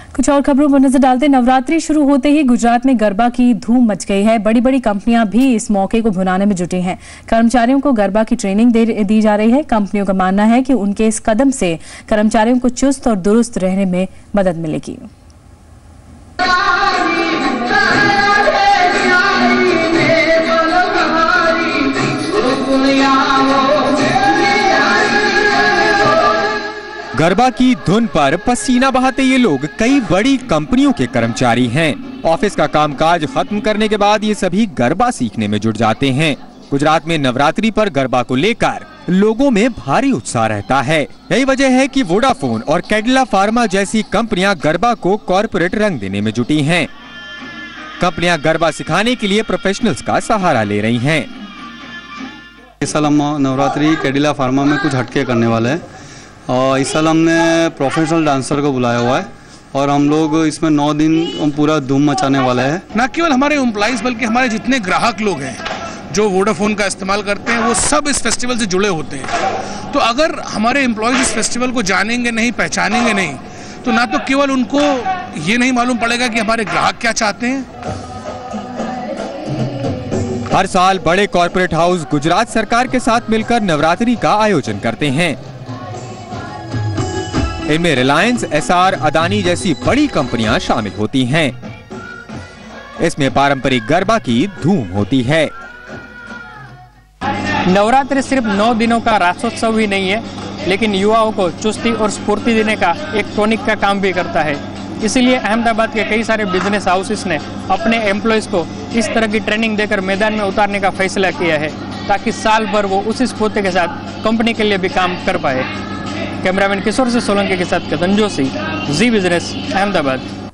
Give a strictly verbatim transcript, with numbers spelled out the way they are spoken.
कुछ और खबरों पर नजर डालते। नवरात्रि शुरू होते ही गुजरात में गरबा की धूम मच गई है। बड़ी बड़ी कंपनियां भी इस मौके को भुनाने में जुटी हैं। कर्मचारियों को गरबा की ट्रेनिंग दे दी जा रही है। कंपनियों का मानना है कि उनके इस कदम से कर्मचारियों को चुस्त और दुरुस्त रहने में मदद मिलेगी। गरबा की धुन पर पसीना बहाते ये लोग कई बड़ी कंपनियों के कर्मचारी हैं। ऑफिस का कामकाज खत्म करने के बाद ये सभी गरबा सीखने में जुट जाते हैं। गुजरात में नवरात्रि पर गरबा को लेकर लोगों में भारी उत्साह रहता है। यही वजह है कि वोडाफोन और कैडिला फार्मा जैसी कंपनियां गरबा को कॉर्पोरेट रंग देने में जुटी हैं। कंपनियां गरबा सिखाने के लिए प्रोफेशनल्स का सहारा ले रही हैं। इस साल हम नवरात्रि कैडिला फार्मा में कुछ हटके करने वाले हैं और इस साल हमने प्रोफेशनल डांसर को बुलाया हुआ है और हम लोग इसमें नौ दिन पूरा धूम मचाने वाले हैं। न केवल हमारे एम्प्लॉइज बल्कि हमारे जितने ग्राहक लोग हैं जो वोडाफोन का इस्तेमाल करते हैं वो सब इस फेस्टिवल से जुड़े होते हैं। तो अगर हमारे एम्प्लॉइज इस फेस्टिवल को जानेंगे नहीं, पहचानेंगे नहीं, तो ना तो केवल उनको ये नहीं मालूम पड़ेगा कि हमारे ग्राहक क्या चाहते हैं। हर साल बड़े कॉर्पोरेट हाउस गुजरात सरकार के साथ मिलकर नवरात्रि का आयोजन करते हैं। इनमें रिलायंस, एसआर, अदानी जैसी बड़ी कंपनियां शामिल होती हैं। इसमें पारंपरिक गरबा की धूम होती है। नवरात्रि सिर्फ नौ दिनों का रासोत्सव ही नहीं है, लेकिन युवाओं को चुस्ती और स्फूर्ति देने का एक टॉनिक का काम भी करता है। इसीलिए अहमदाबाद के कई सारे बिजनेस हाउसेस ने अपने एम्प्लॉयज को इस तरह की ट्रेनिंग देकर मैदान में उतारने का फैसला किया है, ताकि साल भर वो उसी स्फूर्ति के साथ कंपनी के लिए भी काम कर पाए। कैमरामैन किशोर से सोलंकी के साथ कदन जोशी, जी बिजनेस, अहमदाबाद।